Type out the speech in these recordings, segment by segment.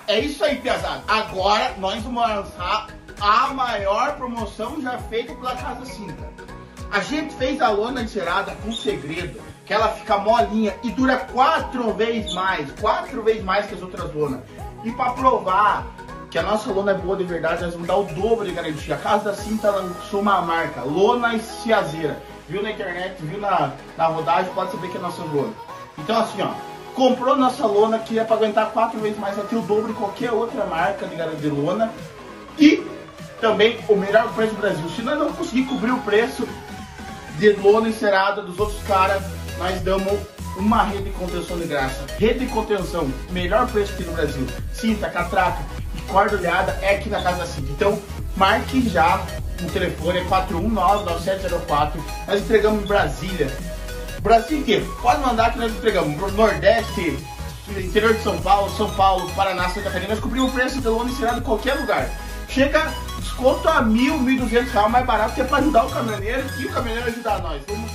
É isso aí, pesado. Agora nós vamos lançar a maior promoção já feita pela Casa Cinta. A gente fez a lona encerada com segredo, que ela fica molinha e dura 4 vezes mais que as outras lonas. E para provar que a nossa lona é boa de verdade, nós vamos dar o dobro de garantia. A Casa Cinta lançou uma marca, Lona Ciazeira. Viu na internet, viu na rodagem, pode saber que é nossa lona. Então assim, ó, comprou nossa lona que é para aguentar 4 vezes mais, vai ter o dobro de qualquer outra marca de lona. E também o melhor preço do Brasil. Se nós não conseguir cobrir o preço de lona encerada dos outros caras, nós damos uma rede de contenção de graça. Rede de contenção, melhor preço aqui no Brasil. Cinta, catraca e corda olhada é aqui na Casa Cinta. Então, marque já no telefone, é 419-9704. Nós entregamos em Brasília. Brasil inteiro. Pode mandar que nós entregamos. Nordeste, interior de São Paulo, Paraná, Santa Catarina. Nós cobrimos o preço de lona encerada em qualquer lugar. Chega, desconto a R$1.000, R$1.200 mais barato, que é para ajudar o caminhoneiro e o caminhoneiro ajudar nós. Vamos.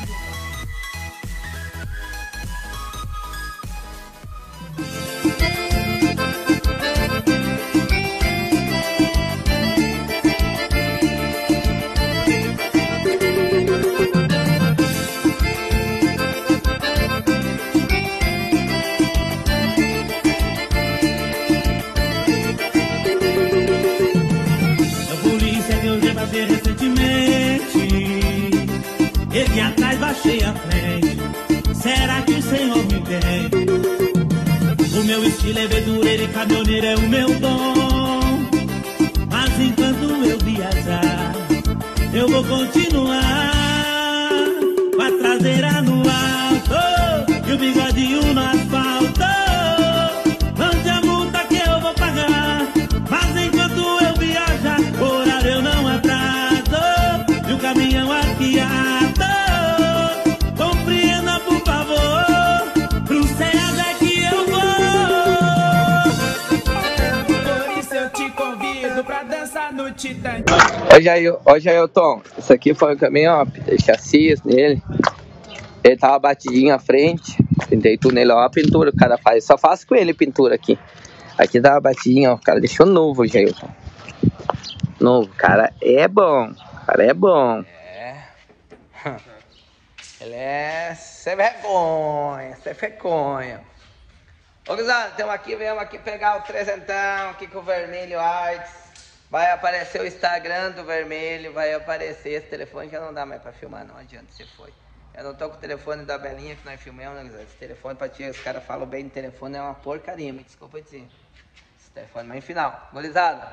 Recentemente, ele atrás baixei a frente. Será que o Senhor me tem? O meu estilo é verdureiro e caminhoneiro é o meu dom. Mas enquanto eu viajar, eu vou continuar com a traseira no alto e o bigodinho no asfalto. Mande a multa que eu vou pagar. Mas enquanto eu viajar, horário eu não atraso e o caminhão arqueado. Compreenda, por favor, pro Ceasa é que eu vou. Por isso eu te convido pra dançar no Titã. Hoje aí, Tom, isso aqui foi o caminhão, ó, pintei chassi nele. Ele tava batidinho à frente, pintei tudo nele, ó, a pintura o cara faz, só faço com ele pintura aqui. Aqui tava batidinho, ó, o cara deixou novo o Jailton. Novo, cara é bom, cara é bom. É. Ele é sem vergonha, sem vergonha. Ô, gurizada, viemos aqui pegar o 300 aqui com o Vermelho Arts. Vai aparecer o Instagram do Vermelho, vai aparecer esse telefone que não dá mais pra filmar, não adianta, você foi. Eu não tô com o telefone da Belinha que nós filmamos, né, esse telefone pra ti, os caras falam bem do telefone, é uma porcaria, me desculpa dizer. Esse telefone, mas enfim, gurizada.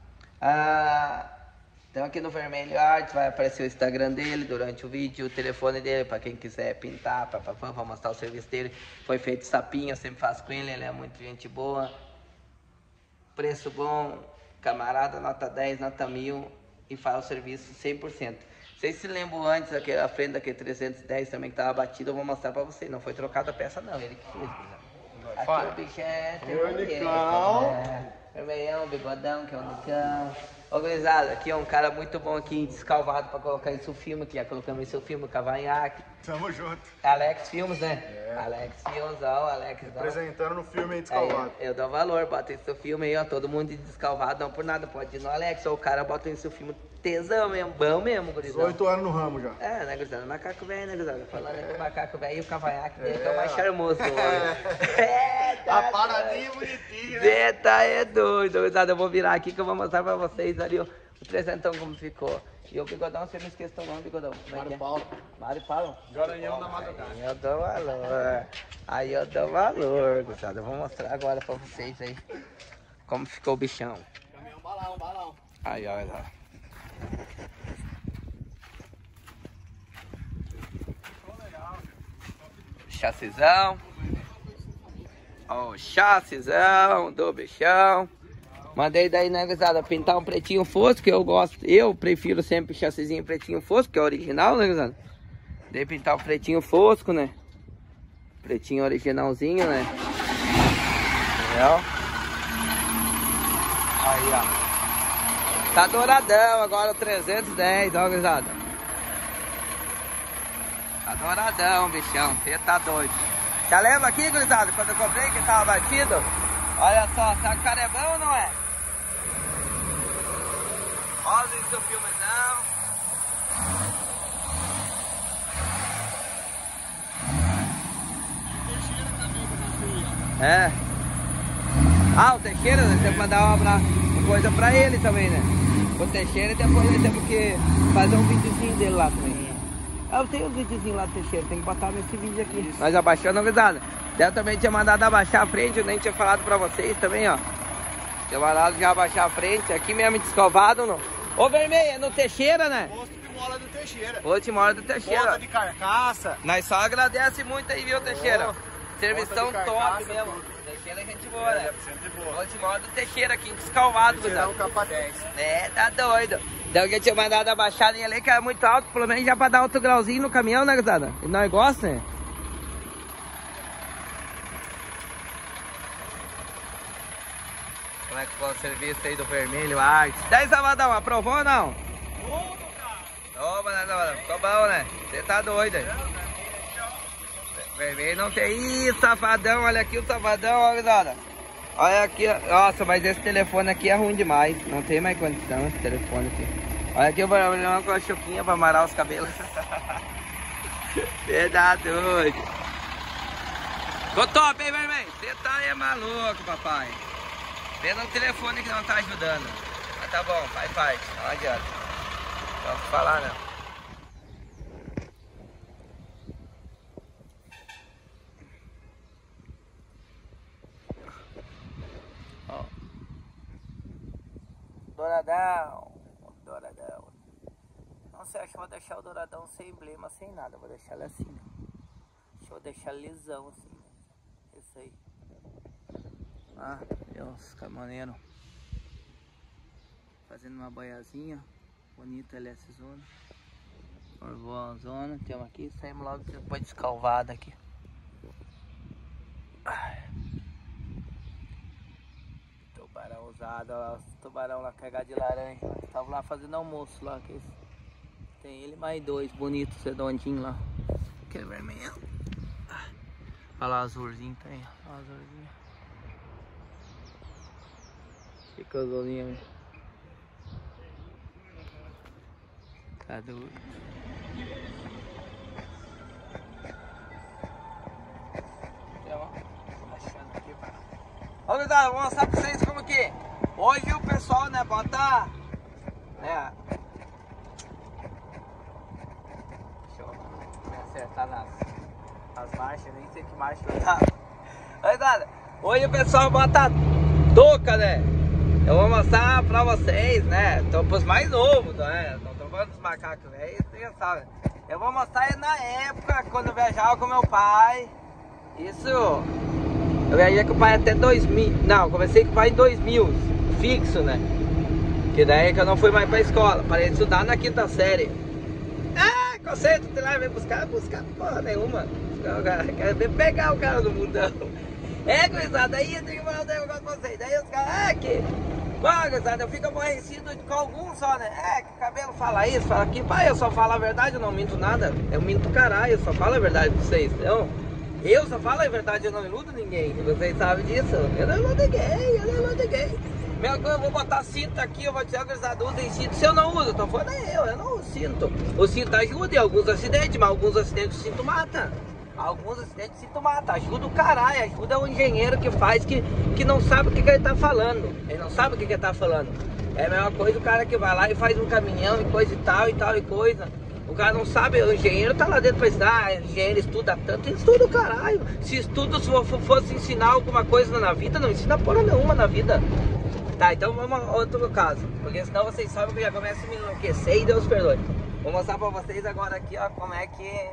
Então aqui no Vermelho Arts vai aparecer o Instagram dele durante o vídeo, o telefone dele pra quem quiser pintar, pra mostrar o serviço dele. Foi feito sapinho, eu sempre faço com ele é muito gente boa. Preço bom, camarada, nota 10, nota 1000 e faz o serviço 100%. Vocês se lembram antes, a frente daquele 310 também que tava batido, eu vou mostrar pra vocês. Não foi trocada a peça não, ele que fez. Aqui o bicho é vermelhão, bigodão, que é o Nicão. Ô, gurizada, aqui é um cara muito bom aqui, descalvado pra colocar em seu filme, que já colocamos em seu filme, o Cavanhaque. Tamo junto. Alex Filmes, né? É. Alex Filmes, ó, Alex. Apresentando no filme aí, descalvado. Eu dou valor, bota em seu filme aí, ó, todo mundo descalvado, não por nada, pode ir no Alex, ou o cara bota em seu filme tesão mesmo, bom mesmo, gurizada. 18 anos no ramo já. É, né, gurizada? Macaco velho, né, gurizada? Falando aí com o macaco velho e o Cavanhaque dele, que é o mais charmoso do homem. A paradinha bonitinha, né? Eita, é doido, gurizada. Eu vou virar aqui que eu vou mostrar pra vocês ali, ó, o 300 como ficou. E o bigodão, você não esquece teu nome, bigodão. Mário Paulo. Mário Paulo? Garanhão da Madrugada. Aí eu dou valor. Aí eu dou valor, gurizada. Eu vou mostrar agora pra vocês aí como ficou o bichão. Caminhão balão. Aí, ó. Chassizão. Ó, o chassizão do bichão. Mandei daí, né, gurizada, pintar um pretinho fosco, que eu gosto. Eu prefiro sempre chassizinho pretinho fosco, que é original, né, gurizada? Dei pintar um pretinho fosco, né? Pretinho originalzinho, né? Entendeu? Aí, ó. Tá douradão agora o 310, ó, gurizada. Tá douradão, bichão. Você tá doido. Já lembra aqui, gurizada, quando eu comprei que tava batido? Olha só, sabe que o cara é bom ou não é? Olha o seu filmezão. É. Ah, o Teixeira, nós temos que mandar uma coisa pra ele também, né? O Teixeira, depois nós temos que fazer um videozinho dele lá também. Eu tenho um videozinho lá do Teixeira, tem que botar nesse vídeo aqui. Nós abaixamos a novidade. Eu também tinha mandado abaixar a frente, eu nem tinha falado pra vocês também, ó. Tinha mandado já abaixar a frente, aqui mesmo descovado, não. Ô Vermelho, é no Teixeira, né? Posto de mola do Teixeira. Posto de mola do Teixeira. Ponta de carcaça. Nós só agradece muito aí, viu, Teixeira? Servição carcaça, top mesmo. tudo. Teixeira é gente boa, né? Sempre boa. Posto de mola do Teixeira, aqui em Descalvado, Teixeira capa 10. É, tá doido. Então eu tinha mandado abaixar a linha ali, que era muito alto, pelo menos já pra dar outro grauzinho no caminhão, né, gurizada? E nós gostamos, né? Como é que foi o serviço aí do Vermelho Arte? 10 Sabadão, aprovou ou não? Opa, né, Sabadão? Ficou bom, né? Você tá doido aí. Vermelho não tem. Ih, safadão, olha aqui o safadão, ó, gurizada. Olha aqui, nossa, mas esse telefone aqui é ruim demais. Não tem mais condição esse telefone aqui. Olha aqui o barulhão com a chuquinha pra amarrar os cabelos. Você tá doido. Ficou top, hein, Vermelho? Você tá aí maluco, papai. Pena o telefone que não tá ajudando. Mas tá bom, faz parte, não adianta. Não vou falar não. Ó. Douradão. Douradão. Não sei, acho que vou deixar o douradão sem emblema, sem nada. Vou deixar ele assim. Deixa eu deixar lisão assim. Isso aí. Ah, Deus, fica maneiro. Fazendo uma boiazinha. Bonita LS Zona. Boa zona. Temos aqui. Saímos logo depois descalvada aqui. Ai. Tubarão usado. Olha lá, tubarão lá carregado de laranja. Estavam lá fazendo almoço lá. Que tem ele mais dois bonitos, redondinhos lá. Que é vermelho. Olha lá o azulzinho tem. Olha o azulzinho. Que coisinha, velho. Tá doido. Ô, gurizada, vou mostrar pra vocês como que hoje o pessoal, né, bota, né, deixa eu me acertar nas marchas, nem sei que marcha eu tava. Ô, gurizada, hoje o pessoal bota touca, né? Eu vou mostrar pra vocês, né? Tô pros mais novos, né? Não tô falando dos macacos velhos, você já sabe. Eu vou mostrar na época, quando eu viajava com meu pai. Isso, eu viajei com o pai até 2000. Não, comecei com o pai em 2000, fixo, né? Que daí que eu não fui mais pra escola. Parei de estudar na 5ª série. Ah, conceito, tu lá vem buscar porra nenhuma. Quero pegar o cara do mundão. É, gurizada, aí eu tenho que falar um negócio pra vocês. Daí os caras, que... Bom, gurizada, eu fico aborrecido com alguns só, né? É, que o cabelo fala isso, fala aquilo. Pai, eu só falo a verdade, eu não minto nada. Eu minto caralho, eu só falo a verdade pra vocês, não? Eu só falo a verdade, eu não iludo ninguém. Vocês sabem disso? Eu não iludo ninguém. Mesma coisa, eu vou botar cinto aqui, eu vou dizer, gurizada, usem cinto. Se eu não uso, tô falando eu não uso cinto. O cinto ajuda em alguns acidentes, mas alguns acidentes o cinto mata. Alguns acidentes o cinto mata. Ajuda o caralho, ajuda o engenheiro que faz, que não sabe o que ele tá falando. Ele não sabe o que ele tá falando. É a mesma coisa o cara que vai lá e faz um caminhão e coisa e tal e coisa. O cara não sabe, o engenheiro tá lá dentro pra ensinar, o engenheiro estuda tanto, ele estuda o caralho. Se estuda, se fosse ensinar alguma coisa na vida, não ensina porra nenhuma na vida. Tá, então vamos a outro caso, porque senão vocês sabem que eu já começo a me enlouquecer e Deus perdoe. Vou mostrar pra vocês agora aqui, ó, como é que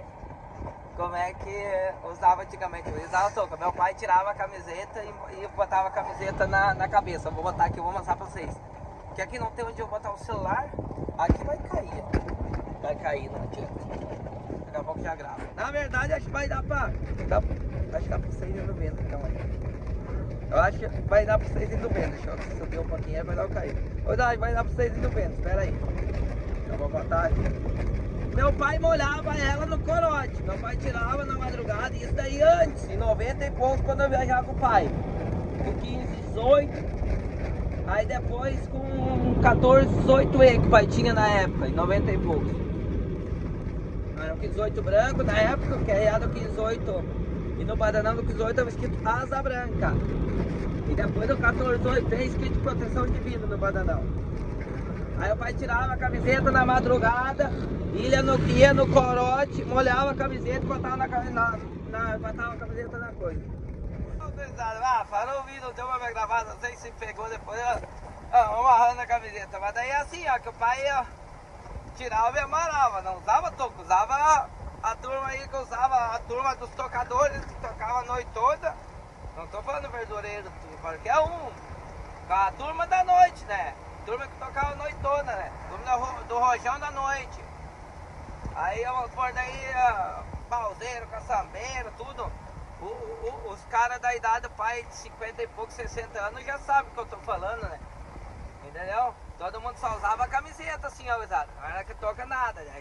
usava antigamente. Eu usava a touca. Meu pai tirava a camiseta e botava a camiseta na cabeça. Eu vou botar aqui, eu vou mostrar pra vocês. Que aqui não tem onde eu botar o celular, aqui vai cair, ó. Vai cair, não adianta. Daqui a pouco já grava. Na verdade, acho que vai dar pra... Acho que dá pra vocês indo vendo, então aí. Eu acho que vai dar pra vocês indo vendo. Deixa eu subir um pouquinho aí, vai dar o cair. Vai dar pra vocês indo vendo, espera aí. Eu vou botar aqui. Meu pai molhava ela no corote. Meu pai tirava na madrugada, isso daí antes, em 90 e poucos, quando eu viajava com o pai. com 15, 18. Aí depois com 14, 18E que o pai tinha na época, em 90 e poucos. Era o 18 branco na época, que era o 18. E no Badanão do 18 estava escrito Asa Branca. E depois do 14, 18 tem escrito Proteção Divina no Badanão. Aí o pai tirava a camiseta na madrugada, ia no corote, molhava a camiseta e botava botava a camiseta na coisa. Falou o vídeo, deu uma gravada, não sei se pegou depois, vamos amarrando a camiseta. Mas daí é assim, ó, que o pai tirava e amarrava, não usava toco, usava a turma aí que usava, a turma dos tocadores que tocava a noite toda. Não tô falando verdureiro, qualquer um. A turma da noite, né? Turma que tocava a noite toda, né? Turma do rojão da noite. Aí vamos pôr daí, balzeiro, caçambeiro, tudo. Os caras da idade do pai de 50 e pouco, 60 anos já sabem o que eu tô falando, né? Entendeu? Todo mundo só usava a camiseta assim, ó, exato. Não era que toca nada, né?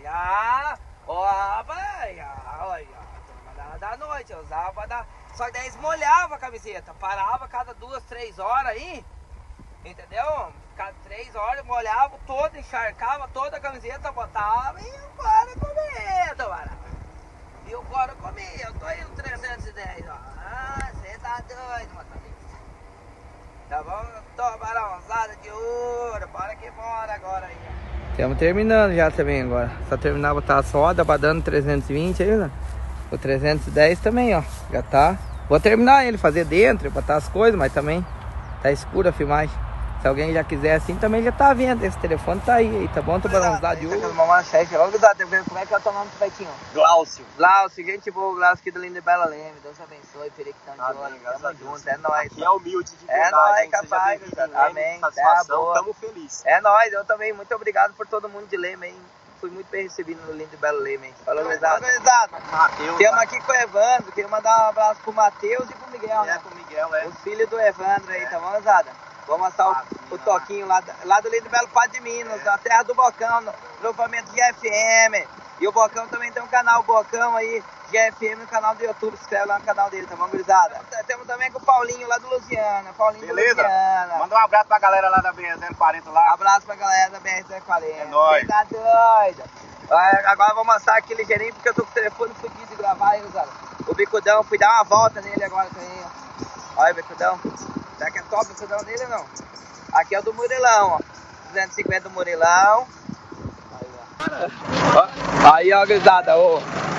Da noite, eu usava pra dar. Só que daí eles molhavam a camiseta, parava cada 2, 3 horas aí, entendeu? Cada 3 horas molhava toda, encharcava toda a camiseta, botava e o cara comia, mano. E o cara comia, eu tô indo 310, ó. Você tá doido, motorista. Tá bom? Toma usada de ouro, bora que bora agora aí, ó. Estamos terminando já também agora. Só terminar botar a soda, badando 320 aí, né? O 310 também, ó. Já tá. Vou terminar ele, fazer dentro, botar as coisas, mas também tá escura a filmagem. Se alguém já quiser assim, também já tá vendo. Esse telefone tá aí, tá bom? Tubarãozada de ouro. Vamos usar, como é que é o teu nome do Betinho? Glaucio. Glaucio, gente boa, Glaucio aqui do Lindo e Bela Leme. Deus abençoe, Periquitão de ouro. Tamo junto, é nóis. Aqui é humilde de verdade. É nóis, capaz. Amém. Satisfação, tamo felizes. É nóis, eu também. Muito obrigado por todo mundo de Leme, hein? Fui muito bem recebido no Lindo e Belo Leme, hein? Falou, Exato. Temos aqui com o Evandro, queria mandar um abraço pro Matheus e pro Miguel, né? Pro Miguel, é. Os filhos do Evandro aí, tá bom, Zada? Vou mostrar o Toquinho lá do Lindo e Belo Pato de Minas, da terra do Bocão, no grupamento de FM. E o Bocão também tem um canal, o Bocão aí, de FM, no canal do YouTube, se inscreve lá no canal dele, tá bom, gurizada? Temos também com o Paulinho lá do Lusiana, Beleza? Do Lusiana. Manda um abraço pra galera lá da BR-040 lá. Abraço pra galera da BR-040. É nóis. Você tá doido? Agora eu vou mostrar aqui ligeirinho, porque eu tô com o telefone fudido de gravar aí, gurizada. O Bicudão, fui dar uma volta nele agora também, ó. Olha o Bicudão. Será que é top o Bicudão dele ou não? Aqui é o do Murilão, ó. 250 do Murilão. Aí, ó, gurizada, ó.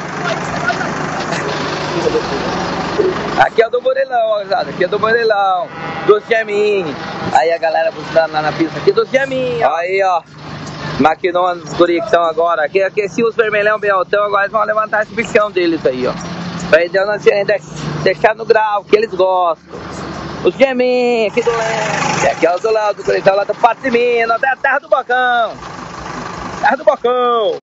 Aqui é o do Murilão, ó, gurizada. Aqui é do Murilão. Dos Geminhos. Aí a galera buscando lá na pista. Aqui dos Geminhos. Aí, ó. Maquinona dos guri que estão agora. Aqui aqueci os vermelhão bem altão. Agora eles vão levantar esse bichão deles aí, ó. Pra eles deixar no grau, que eles gostam. Os Geminhos, aqui do Leme. Aqui é o do Léo, do Coritão, lá do Pato de Minas. Terra do Bocão. Terra do Bocão.